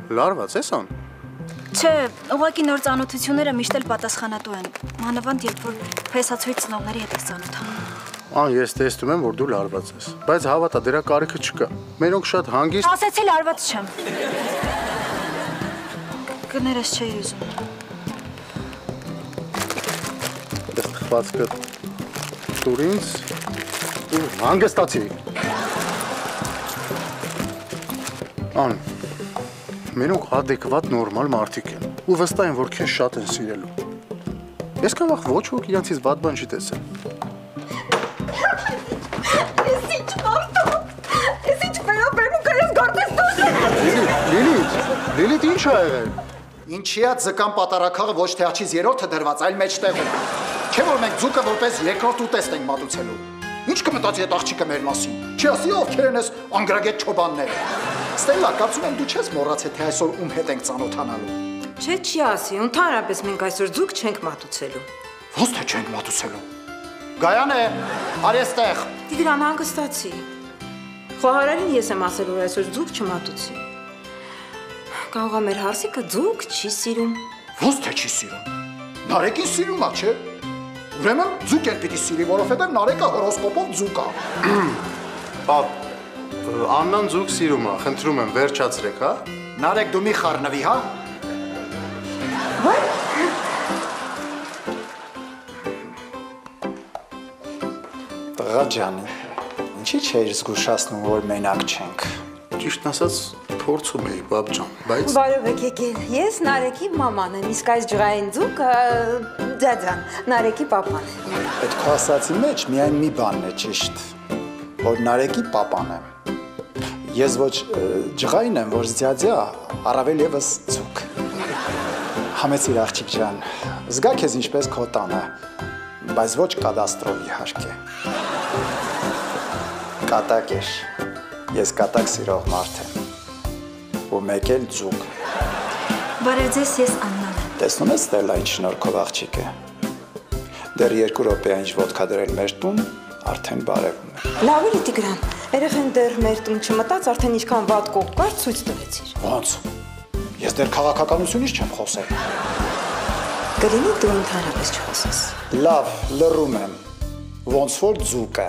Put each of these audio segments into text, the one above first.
լարված ես ան։ Չէ, ուղղակի նոր ծանոթությունները միշտ էլ պատասխանատու են։ Մանավանդ երբ որ փեսացույց ծնողների հետ ես ծանոթանում։ Ես տեսնում եմ, որ դու լարված ես, բայց հավատա, դրա կարիքը չկա։ Մերոնք շատ հանգիստ։ Ասեցի լարված չեմ։ Կներես չէի ուզում։ Դե խվածքը տուր ինձ, ու հանգստացի։ Ան, մերոնք adekvat նորմալ մարդիկ են, ու վստահ են, որ քեզ շատ են սիրելու։ Ես կամ ոչ ոք իրանցից վատ բան չի տեսել։ Լիլիթ ինչ ա եղել։ Ինչիա ձկան պատարակաղը ոչ թե աջից երրորդը դրված, այլ մեջտեղում։ Չէ որ մենք ձուկը որպես երկրորդ ուտեստ ենք մատուցելու։ Ինչ կմտածի այդ աղջիկը մեր մասին։ Չի ասի ովքեր են այս անգրագետ չոբանները։ Ստելլա, կարծում եմ դու չես մոռացել թե այսօր ում հետ ենք ծանոթանալու։ Չէ, չի ասի, ընդհանրապես մենք այսօր ձուկ չենք մատուցելու։ Ո՞նց թե չենք մատուցելու։ Գայան է, արի այստեղ։ Տիգրան, հանգստացի։ Խոհարարին ես եմ ասել, որ այսօր ձուկ չմատուցի։ Կարող է մեր հարսիկը ձուկ չի սիրում։ Ո՞նց թե չի սիրում։ Նարեկին սիրում ա, չէ։ Ուրեմն ձուկ էլ պիտի սիրի, որովհետև Նարեկը հորոսկոպով ձուկ ա։ Պապ, Աննան ձուկ սիրում ա, խնդրում եմ, վերջացրեք, հա։ Նարեկ դու մի խառնվի, հա։ Տղա ջան, ինչի՞ չէիր զգուշացնում, որ մենակ չենք։ Ճիշտն ասած, փորձում էի, բաբ ջան, բայց Բարև եք եկել։ Ես Նարեկի մաման եմ, իսկ այս ջղային ձուկը ձաձան, Նարեկի պապան է։ Այդ քո ասացի մեջ միայն մի բանն է ճիշտ, որ Նարեկի պապան եմ։ Ես ոչ ջղային եմ, որ ձյաձյա, առավել եւս ձուկ։ Համեցիր աղջիկ ջան, զգա քեզ ինչպես քո տանը, բայց ոչ կադաստրով իհարկե։ Կատակ էր, ես կատակ սիրող մարդ եմ, ու մեկ էլ ձուկ։ Բարև ձեզ, ես Աննան եմ։ Տեսնում ես Ստելլա ինչ շնորհքով աղջիկ է։ Դեռ 2 րոպե ինչ ոտքա դրել մեր տուն, արդեն բարևում է։ Լավ էլի Տիգրան, երեխեն դեռ մեր տուն չմտած, արդեն ինչքան վատ կողք կար, ցույց տվեցիր։ Ոնց։ Ես դեռ քաղաքականությունից չեմ խոսել։ Կլինի դու ընդհանրապես չխոսես։ Լավ, լռում եմ։ Ոնց որ ձուկը։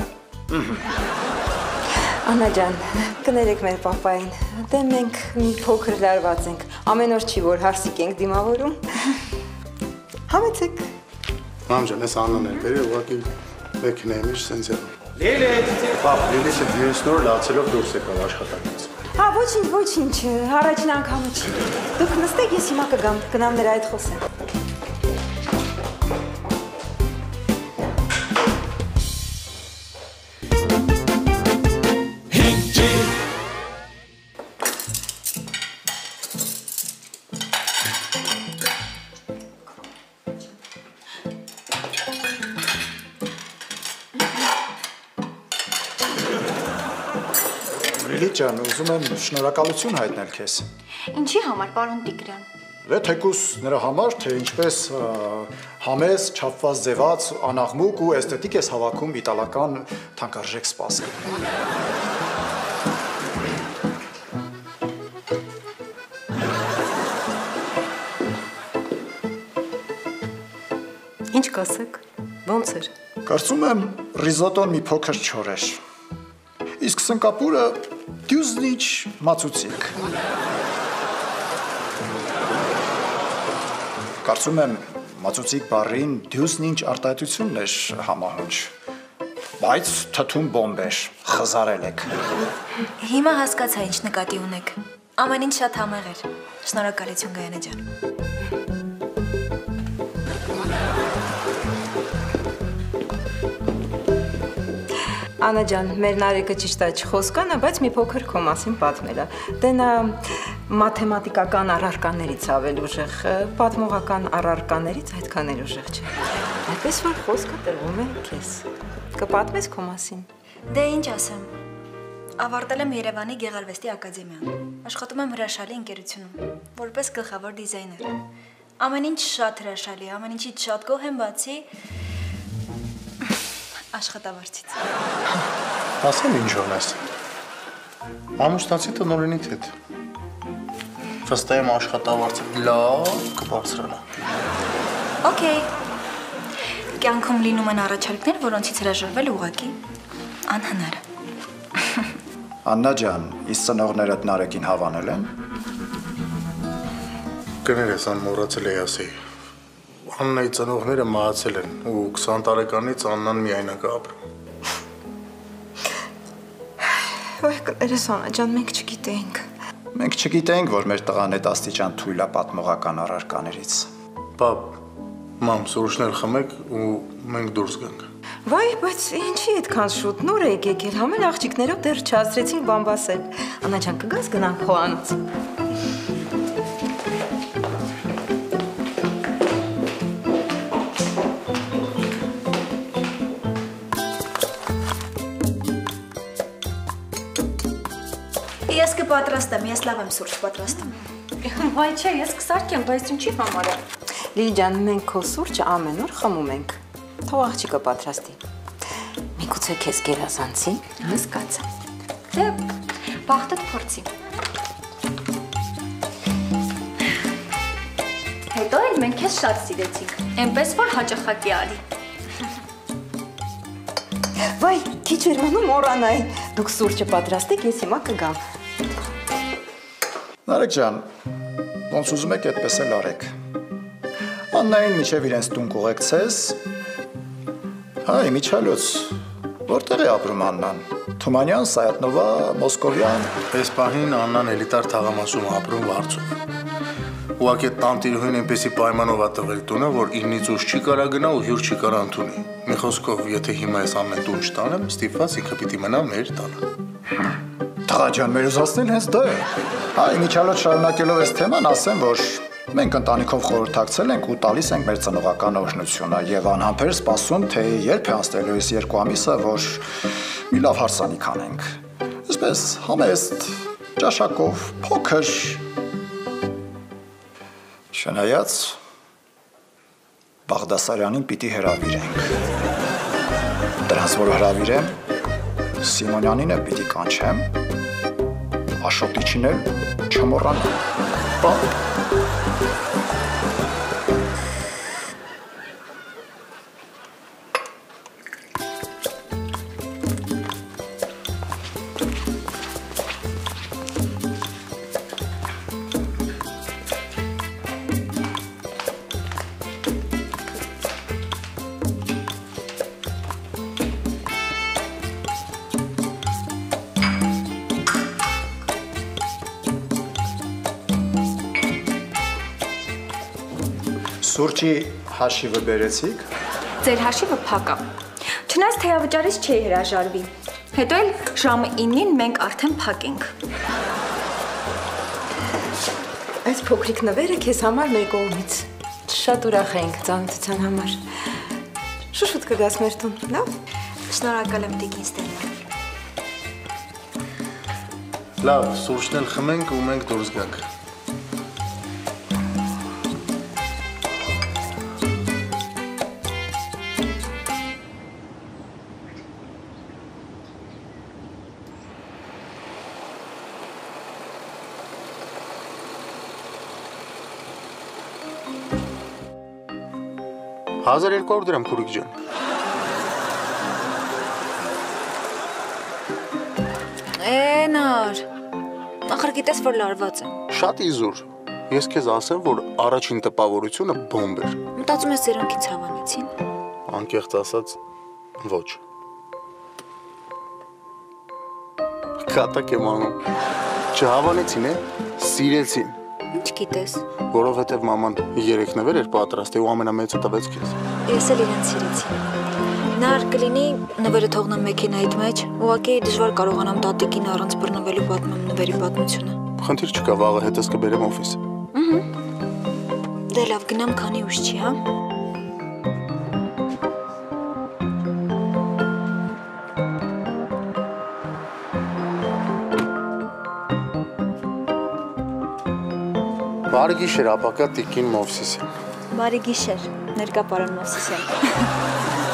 Աննա ջան, կներեք մեր պապային, դե մենք մի փոքր լարված ենք, ամեն օր չի, որ հարսիկ ենք դիմավորում։ Համեցեք։ Մամ ջան, ես Աննան եմ բերել, ուղղակի մեքենայի մեջ սենց եղավ։ Լիլիթ։ Պապ, Լիլիթը դուրս նոր լացելով դուրս եկավ աշխատանքից։ Հա, ոչինչ, առաջին անգամը չի։ Դուք նստեք, ես հիմա կգամ, գնամ նրա հետ խոսեմ։ Լիլիթ ջան, ուզում եմ շնորհակալություն հայտնել քեզ։ Ինչի համար, պարոն Տիգրան։ Դե թեկուս նրա համար, թե ինչպես համես, չափված ձևած, անաղմուկ ու էսթետիկ ես հավաքում իտալական թանկարժեք սպասը։ Ինչ կասեք, ոնց էր։ Կարծում եմ ռիզոտոն մի փոքր չոր էր։ Իսկ սնկապուրը դյուզնիչ մացուցիկ։ Կարծում եմ մացուցիկ բառին դյուզնիչ արտահայտությունն էր համահունչ, բայց թթուն բոմբ էր, խզարել եք։ Հիմա հասկացա ինչ նկատի ունեք։ Ամեն ինչ շատ համեղ էր։ Շնորհակալություն Գայանե ջան։ Աննա ջան, մեր Նարեկը ճիշտ է չխոսքան է, բայց մի փոքր քո մասին պատմել է։ Դե նա մաթեմատիկական առարկաներից ավել ուժեղ, պատմողական առարկաներից այդքան էլ ուժեղ չէ։ Այդպես որ խոսքը տրվում է քեզ։ Կպատմես քո մասին։ Դե ինչ ասեմ։ Ավարտել եմ Երևանի Գեղարվեստի ակադեմիան։ Աշխատում եմ հրաշալի ընկերությունում, որպես գլխավոր դիզայներ։ Ամեն ինչ շատ հրաշալի, ամեն ինչից շատ գոհ եմ, բացի աշխատավարձից։ Ասեմ ինչ ունես։ Ամուսնացի տնօրենիդ հետ։ Վստահ եմ աշխատավարձը լավ կբարձրանա։ Okay։ Կյանքում լինում են առաջարկներ, որոնցից հրաժարվել ուղղակի անհնար։ Աննա ջան, իսկ ծնողներդ Նարեկին հավանել են։ Կներես անմոռացել էի ասի։ Աննայի ծնողները մահացել են ու 20 տարեկանից Աննան միայնակ է ապրում։ Ոայ կներես Աննա ջան, մենք չգիտենք։ Մենք չգիտենք, որ մեր տղան այդ աստիճան թույլ է պատմողական առարկաներից։ Պապ, մամ, սուրճներ խմեք ու մենք դուրս գանք։ Վայ, բայց ինչի այդքան շուտ նոր եք եկել, համեն աղջիկներով դեռ չհասցրեցինք բամբասել։ Աննա ջան, կգաս գնանք խոհանոց։ Ես կպատրաստեմ, ես լավ եմ սուրճ պատրաստում։ Վայ չէ, ես կսարքեմ, բայց ինչի համար է։ Լիլի ջան, մենք քո սուրճը ամեն օր խմում ենք։ Թող աղջիկը պատրաստի։ Միգուցե քեզ գերազանցի։ Հասկացա։ Դե բախտդ փորձի։ Հետո էլ մենք քեզ շատ սիրեցինք, այնպես որ հաճախակի արի։ Վայ, քիչ էր մնում մոռանայի։ Դուք սուրճը պատրաստեք, ես հիմա կգամ։ Նարեկ ջան, ոնց ուզում եք այդպես էլ արեք։ Աննային միջև իրենց տուն կուղեկցես։ Հայ, միջալոց, որտեղ է ապրում Աննան։ Թումանյան, Սայատնովա, Մոսկովյան։ Այս պահին Աննան էլիտար թաղամասում ապրում Վարձում։ Ուղղակի տանտիրուհին այնպեսի պայմանով է տվել տունը, որ 9-ից ուշ չի կարա գնա ու հյուր չի կարա ընդունի։ Մի խոսքով, եթե հիմա ես ամեն տուն չտանեմ, ստիպված ինքը պիտի մնա մեր տանը։ Տղա ջան, մեր ուզածն հենց դա է։ Հայ, միջալոց շարունակելով այս թեման, ասեմ, որ մենք ընտանիքով խորհրդակցել ենք ու տալիս ենք մեր ծնողական օրհնությունը եւ անհամբեր սպասում, թե երբ է անցնելու այս 2 ամիսը, որ մի լավ հարսանիք անենք։ Այսպես համեստ, ճաշակով, փոքր Չնայած Բաղդասարյանին պիտի հրավիրենք։ Դրանց որ հրավիրեմ, Սիմոնյանին էլ պիտի կանչեմ, Աշոտիչին էլ չմոռանամ։ Պապ։ Սուրճի հաշիվը բերեցիք։ Ձեր հաշիվը փակ է։ Չնայած թեյավճարից չի հրաժարվի։ Հետո էլ ժամը 9-ին մենք արդեն փակ ենք։ Այս փոքրիկ նվերը քեզ համար մեր կողմից։ Շատ ուրախ ենք ծանոթության համար։ Շուշուտ կգաս մեր տուն, լավ։ Շնորհակալ եմ Տիկին Ստելա։ Լավ, սուրճն էլ խմենք ու մենք դուրս գանք։ $1200 դրամ քուրիկ ջան։ Նար, ախր գիտես, որ լարված եմ։ Շատ իզուր։ Ես քեզ ասեմ, որ առաջին տպավորությունը բոմբ էր։ Մտածում ես սրանքից հավանեցին։ Անկեղծ ասած, ոչ։ Կատակ եմ անում։ Չհավանեցին, սիրեցին։ Ինչ գիտես։ Որովհետև մաման 3 նվեր էր պատրաստ ու ամենամեծը տվեց քեզ։ Ես էլ իրեն սիրեցի։ Նար կլինի նվերը թողնեմ մեքենայիդ մեջ, ուղղակի դժվար կարողանամ տատիկին առանց բռնվելու պատմեմ նվերի պատմությունը։ Խնդիր չկա, վաղը հետս կբերեմ օֆիս։ Դե լավ, գնամ, քանի ուշ չի, հա։ Բարի գիշեր, ապակա Տիկին Մովսիսյան։ Բարի գիշեր, ներկա պարոն Մովսիսյան։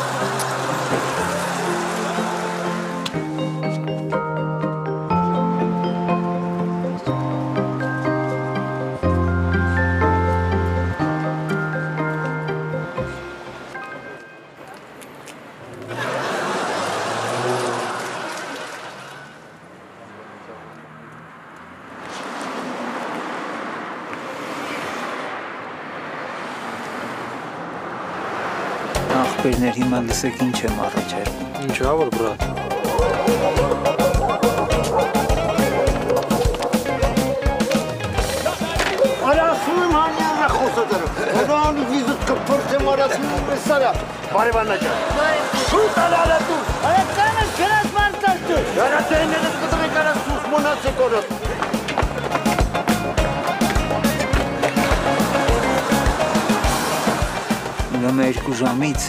Եղբայրներ, հիմա լսեք ինչ եմ առաջարկում։ Ինչա որ բրատ։ Արասում եմ հանյանը խոսատերը, հոդան վիզուտ կպրտեմ արասում եմ պեսարյա, բարևաննա ջան։ Շուտ ալալա դու, արասանը կրած մարդար դու, հարատերներս կտրեք արասուս մոնացեք օրոտ։ Ուրեմն 2 ժամից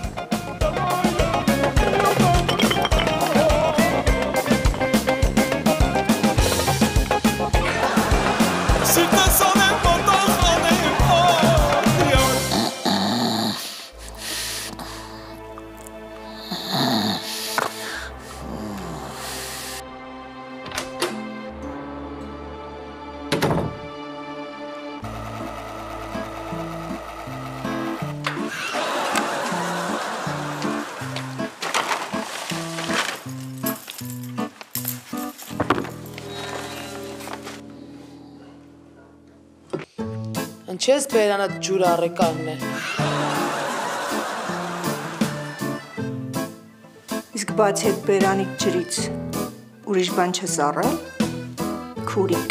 Ինչես բերանդ ջուր առեկանն է։ Իսկ բացի այդ բերանից ջրից ուրիշ բան չես առել։ Քուրիկ։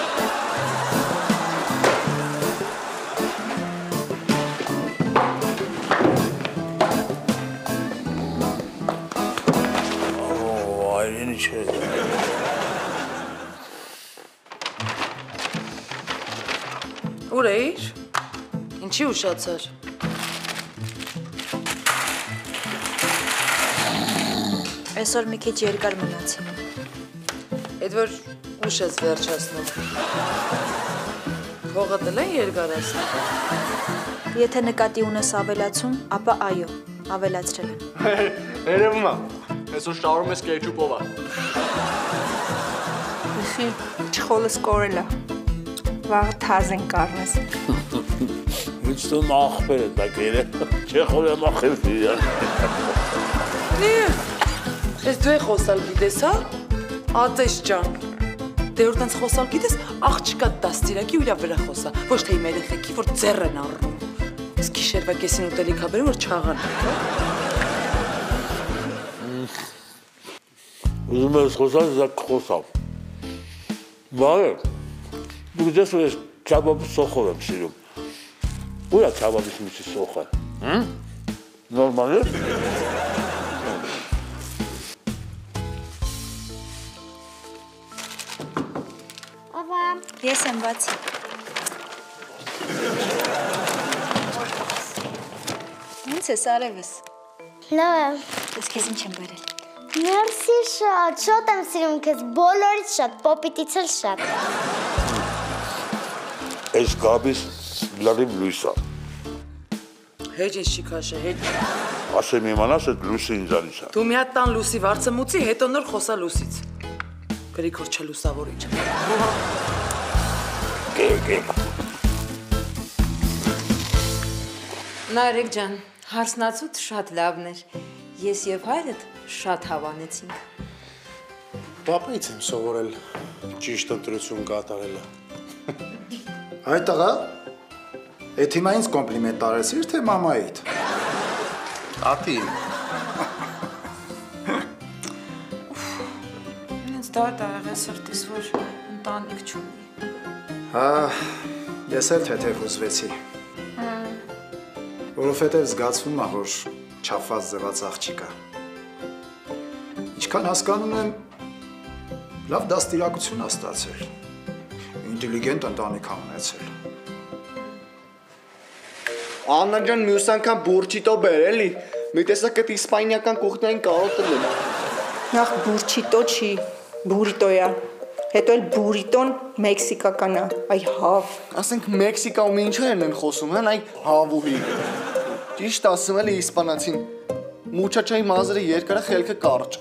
Այրենի չէ։ Ուր էիր։ Ինչի ուշացար։ Այսօր մի քիչ երկար մնացի։ Այդ որ ուշ ես վերջացնում։ Փողը դել են երկարացնում։ Եթե նկատի ունես ավելացում, ապա այո, ավելացրել եմ։ Երևում է։ Այսօր շարում ես կեչուպովա։ Իշի չխոլս կորելա։ Վաղ թազ են կարնես։ Ինչ տում ախպեր է տակերը, չեխով եմ ախեպի։ Ես դու է խոսալ գիտես, հա։ Ատես ջան։ Դե որ տենց խոսալ գիտես, աղջիկա դաստիրակի ու իրա վրա խոսա, ոչ թե իմ երեխեքի, որ ձեռ են առնում։ Իսկ գիշերվա կեսին ուտելիք հաբերում, որ չաղան։ Ուզում ես խոսալ, զակ խոսալ։ Բարև, դու գիտես, որ ես չաբաբի սոխով եմ սիրում։ Ուր է չաբաբիս միսի սոխը, նորմալ է։ Ես եմ բացի։ Ինչ ես արևս։ Լավ եմ։ Ես քեզ ինչ եմ բերել։ Մերսի շատ եմ սիրում քեզ, բոլորից շատ, պոպիտից էլ շատ։ Այս գաբիս լարիմ լույսա։ Հեջ ես չի քաշը, հեջ։ Ասեմ իմանաս այդ լույսը ինձանից է։ Դու մի հատ տան լուսի վարձը մուծի, հետո նոր խոսա լուսից։ Գրիգոր չլուսավորիչ։ Նարեկ ջան, հարսնացուդ շատ լավն էր։ Ես եւ հայրդ շատ հավանեցինք։ Պապայից եմ սովորել ճիշտ ընտրություն կատարելը։ Այդ տղա, այդ հիմա ինձ կոմպլիմենտ տարեցիր, թե մամայիդ։ Ատի։ Ինձ դարդարեղ է սրտիս, որ ընտանիք չունի։ Հա, ես էլ թեթև ուզվեցի։ Որովհետև զգացվում է, որ չափված ձևած աղջիկ է։ Ինչքան հասկանում եմ, լավ դաստիարակություն է ստացել։ Ինտելիգենտ ընտանիք է ունեցել։ Աննա ջան, մյուս անգամ բուրչիտո բեր, էլի։ Մի տեսակ այդ իսպանիական կուխնային կարոտ տնեմ։ Նախ բուրչիտո չի, բուրիտո է։ Հետո էլ բուրիտոն մեքսիկական է, այ հավ։ Ասենք Մեքսիկայում ինչեր են խոսում, հեն այ հավուհի։ Ճիշտ ասում էլի իսպանացին։ Մուչաչայի մազերը երկարը, խելքը կարճ։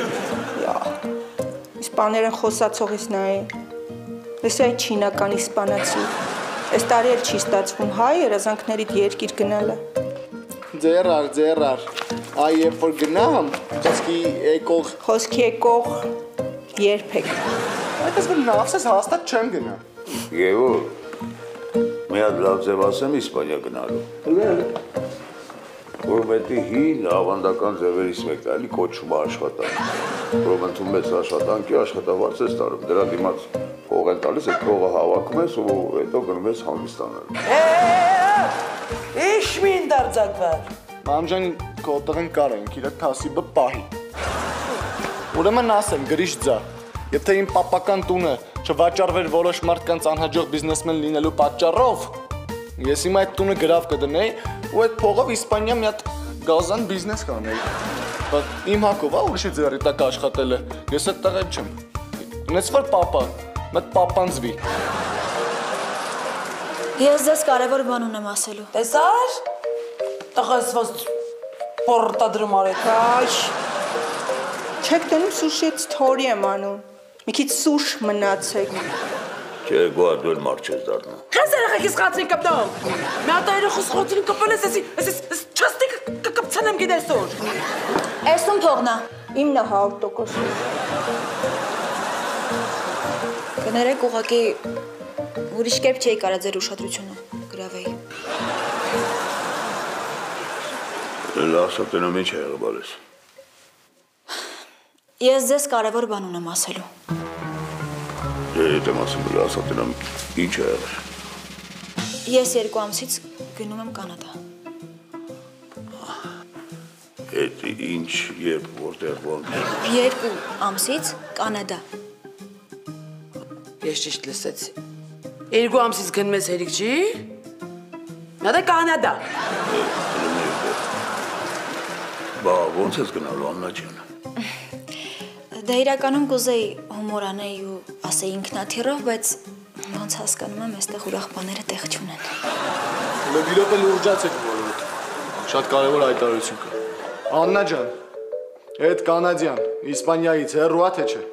Իսպաներեն խոսացողից նա է։ Ես այ չինական իսպանացի։ Այս տարի էլ չի ստացվում հայ երազանքներիդ երկիր գնալը։ Ձեռար։ Այ երբ որ գնամ, խոսքի եկող։ Խոսքի եկող երբեք։ Այդպես որ նավսես հաստատ չեմ գնա։ Գևոր, մի հատ լավ ձև ասեմ իսպանիա գնալու։ Որովհետև հին ավանդական ձևերի մեկն էլի կոչվում է աշխատանք։ Որով ընդունում ես աշխատանքի աշխատավարձ ես տարում։ Դրա դիմաց փող են տալիս, այդ փողը հավաքում ես ու հետո գնում ես հանգստանալ։ Ինչ մին դարձակվար։ Մամջան քո տղեն կարենք իր թասիբը պահի։ Ուրեմն ասեմ, գրիշ ձա։ Եթե իմ պապական տունը չվաճառվեր որոշ մարդկանց անհաջող բիզնեսմեն լինելու պատճառով, ես իմ այդ տունը գրավ կդնեի ու այդ փողով Իսպանիա մի հատ գազան բիզնես կանեի։ Բայց իմ հակով է ուրիշի ձեռի տակ աշխատելը։ Ես այդ տղա չեմ։ Ունես որ պապա, մտ պապանձվի։ Ես ձեզ կարևոր բան ունեմ ասելու։ Տեսար։ Տղաս ոնց պորտադրում արեք։ Այ։ Չեք դնում սուշից թորի եմ անում։ Մի քիչ սուշ մնացեք։ Չէ, գոհ մարդ չես դառնա։ Քեզ երեխեքից խացին կպտում։ Մի հատ երեխուս խոցին կպել ես, ես չստիկ կկպցնեմ գիտես որ։ Էսում փողն է։ Իմն է 100%։ Կներեք ուղղակի ուրիշ կերպ չէի կարա ձեր ուշադրությունը գրավեի։ Լասատենամ ինչ է եղել բալես։ Ես ձեզ կարևոր բան ունեմ ասելու։ Եթե մասում լասատենամ ինչ է եղել։ Ես 2 ամսից գնում եմ Կանադա։ Այդ ինչ երբ որտեղ ոնց։ 2 ամսից Կանադա։ Ես ճիշտ լսեցի։ 2 ամսից գնում ես հերիք չի։ Նա դա Կանադա։ Բա ոնց ես գնալու Աննա ջան։ Դա իրականում կուզեի հումոր անեի ու ասեի ինքնաթիռով, բայց ոնց հասկանում եմ, այստեղ ուրախ բաները տեղ չունեն։ Լեգիրոպը լուրջացեք բոլորդ։ Շատ կարևոր հայտարարություն կա։ Աննա ջան, այդ կանադյան, Իսպանիայից հեռու է թե չէ։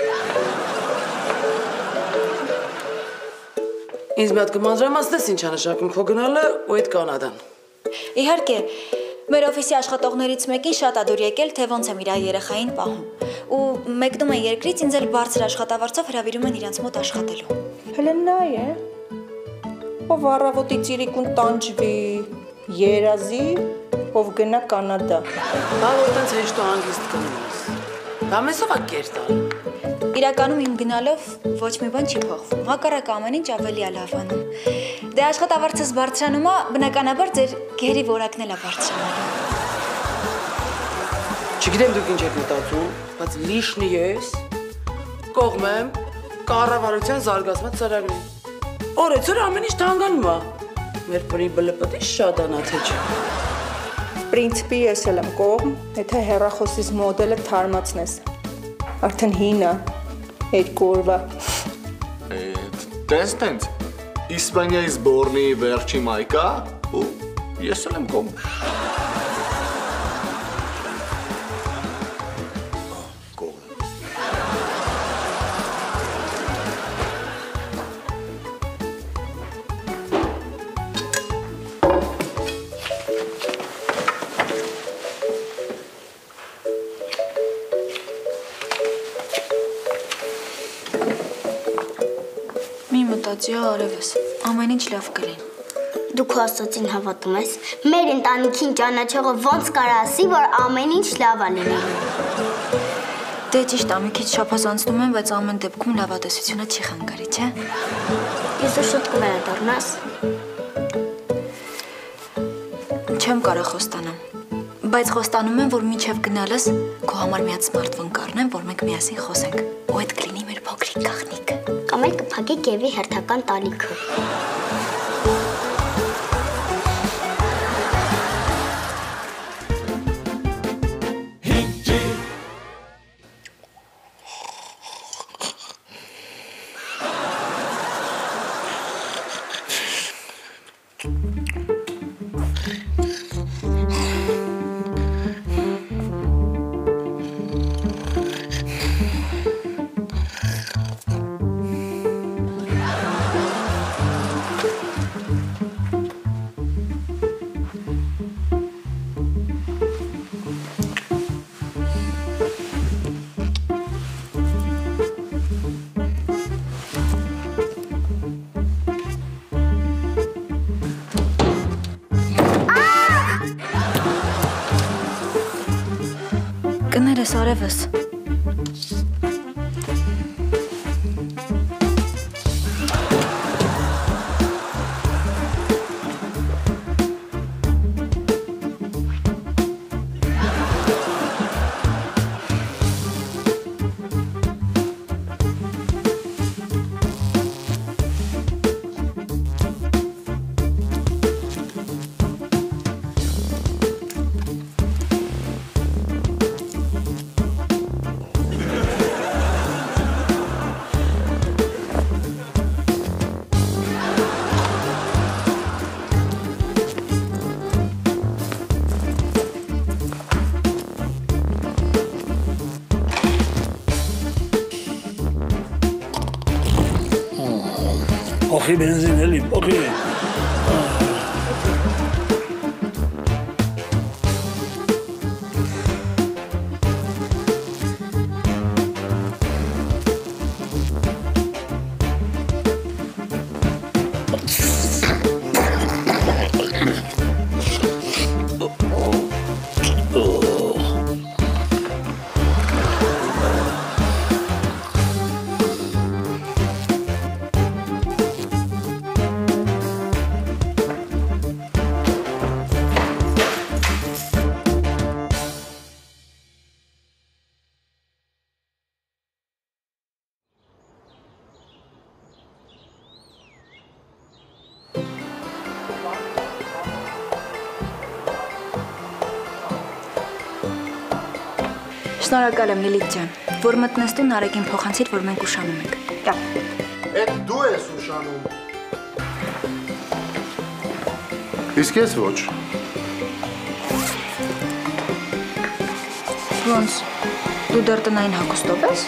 Ինձ մի հատ կմանրամասնես ինչ է նշանակում քո գնալը ու այդ Կանադան։ Իհարկե, մեր օֆիսի աշխատողներից մեկին շատ ա դուր եկել, թե ոնց եմ իր երեխային պահում։ Ու մեկնում են երկրից ինձ էլ բարձր աշխատավարձով հրավիրում են իրենց մոտ աշխատելու։ Հələ նայ է։ Ով առավոտի ծիրիկուն տանջվի, երազի, ով գնա Կանադա։ Բա որ տենց հեշտ ու հանգիստ գնում ես։ Դա մեզով է կերտալ։ Իրականում իմ գնալով ոչ մի բան չի փոխվում։ Հակառակ ամեն ինչ ավելի է լավանում։ Դե աշխատավարձս բարձրանում է, բնականաբար ձեր գերի որակն էլ է բարձրանալու։ Չգիտեմ դուք ինչ եք մտածում, բայց լիշնի ես կողմ եմ կառավարության զարգացման ծրագրին։ Օրեցօր ամեն ինչ թանկանում է։ Մեր պրիբլը պետք է շատանա թե չէ։ Պրինցիպի ես էլ եմ կողմ, եթե հեռախոսից մոդելը թարմացնես։ Արդեն հին է, 2 օրվա։ Տենց, Իսպանիայից բորնի վերջի մայկա ու ես էլ եմ կողմ։ Մտածի արևս, ամեն ինչ լավ կլին։ Դու քո ասածին հավատում ես։ Մեր ընտանիքին ճանաչողը ոնց կարա ասի, որ ամեն ինչ լավ է լինելու։ Դե ճիշտ է, մի քիչ շափազանցնում եմ, բայց ամեն դեպքում լավատեսությունը չի խանգարի, չէ՞։ Ես շուտ կվերադառնաս։ Չեմ կարող խոստանամ, բայց խոստանում եմ, որ մինչև գնալս քո համար մի հատ սմարթֆոն կառնեմ, որ մենք միասին խոսենք, ու այդ կլինի մեր փոքրիկ գաղտնիքը։ Կամ էլ կփակի Գևի հերթական տալիքը։ ես արևս։ Oxi benzin elib, oxi. Շնորհակալ եմ Լիլիթ ջան, որ մտնես տուն Նարեկին փոխանցիր, որ մենք ուշանում ենք։ Դա։ Էդ դու ես ուշանում։ Իսկ ես ոչ։ Ոնց, դու դեռ տնային հագուստով ես։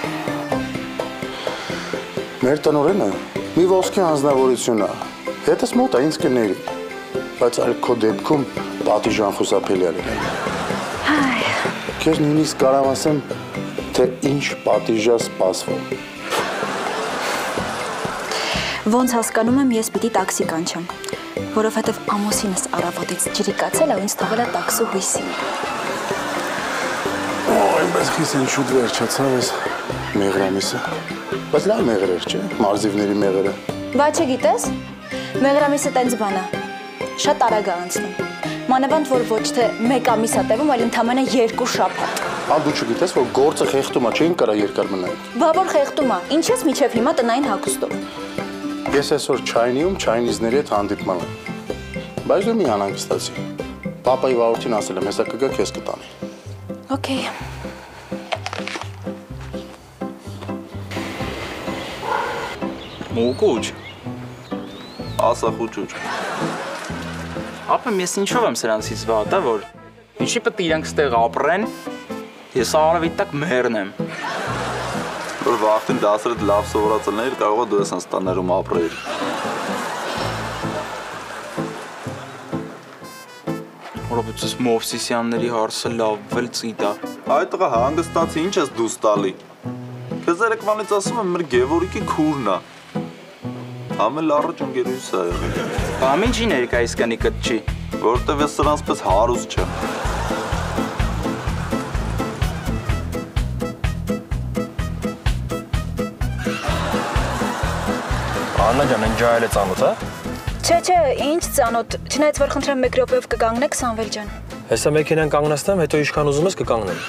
Մեր տնօրենը մի ոսկե անձնավորություն է։ Հետս մոտ է ինձ կների։ Բայց այլ քո դեպքում պատիժան խուսափելի է լինել։ Քեզ նույնիսկ կարող ասեմ, թե ինչ պատիժ է սպասվում։ Ոնց հասկանում եմ, ես պիտի տաքսի կանչեմ, որովհետև ամուսինս առավոտից ջրիկացել է ու ինձ թողել է տաքսու հույսին։ Այնպես խիսեն շուտ վերջացավ ես մեղրամիսը։ Բայց լավ մեղր էր, չէ՞, մարզիվների մեղրը։ Բա չգիտես, մեղրամիսը տենց բան է, շատ արագ է անցնում։ Մանավանդ, որ ոչ թե մեկ ամիս է տևում, այլ ընդամենը 2 շաբաթ։ Ալ դու չգիտես, որ գործը խեղդում է, չէին կարա երկար մնալ։ Բա որ խեղդում է, ինչ ես միջև հիմա տնային հագուստով։ Ես այսօր Չայնիում չայնիզների հետ հանդիպման եմ։ Բայց դու մի անհանգստացի։ Պապայի վարորդին ասել եմ, հեսա կգա քեզ կտանի։ Okay. Մուկուչ։ Ասա խուճուճ։ Ապա ես ինչով եմ սրանցից վատա, որ ինչի պետք է իրանք ստեղ ապրեն, ես արավի տակ մերնեմ։ Որ վաղտին դասերդ լավ սովորածելներ, կարող է դու ես անստաններում ապրեիր։ Որոբից Մովսիսյանների հարսը լավվել ծիտ է։ Այ տղա հանգստացի, ինչ ես դուս տալի։ Քեզ երեկվանից ասում եմ, մեր Գևորիկի քուրն է։ Ամեն լարը ճունգերույս է եղել։ Բամ ինչի ներկայիս կնի կտ չի, որտև ես սրանց պես հարուստ չեմ։ Աննա ջան, են ջայել է ծանոթ, հա? Չէ, ինչ ծանոթ, չնայած որ խնդրեմ մեկ րոպեով կկանգնեք Սամվել ջան։ Հեսա մեքենան կանգնացնեմ, հետո ինչքան ուզում ես կկանգնեմ։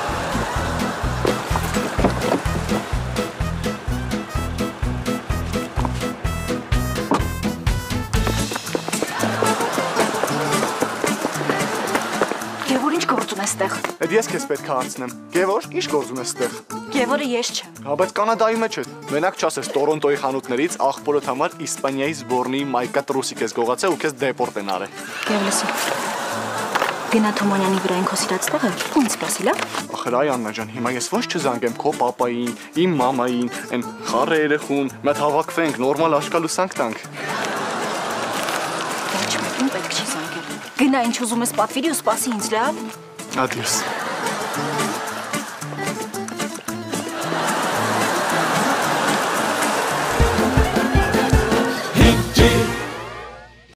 Գևոր ինչ գործում է ստեղ։ Էդ ես քեզ պետք է անցնեմ։ Գևոր, ինչ գործում ես ստեղ։ Գևորը ես չեմ։ Հա, բայց Կանադայի մեջ է։ Մենակ չասես Տորոնտոյի խանութներից աղբորդ համար Իսպանիայի զբորնի մայկա տրուսիկ ես գողացել ու քեզ դեպորտ են արել։ Գևլիսի։ Գնա Թոմանյանի վրային քո սիրած տեղը, ու ինձ սպասի, լավ։ Ախր այ Աննա ջան, հիմա ես ոնց չզանգեմ քո պապային, իմ մամային, այն խառը երեխուն, մեծ հավաքվենք, նորմալ աշկալուսանք տանք։ Ոչ մեկին պետք չի զանգել։ Գնա ինչ ուզում ես պատվիրի ու սպասի ինձ, լավ։ Ադիոս։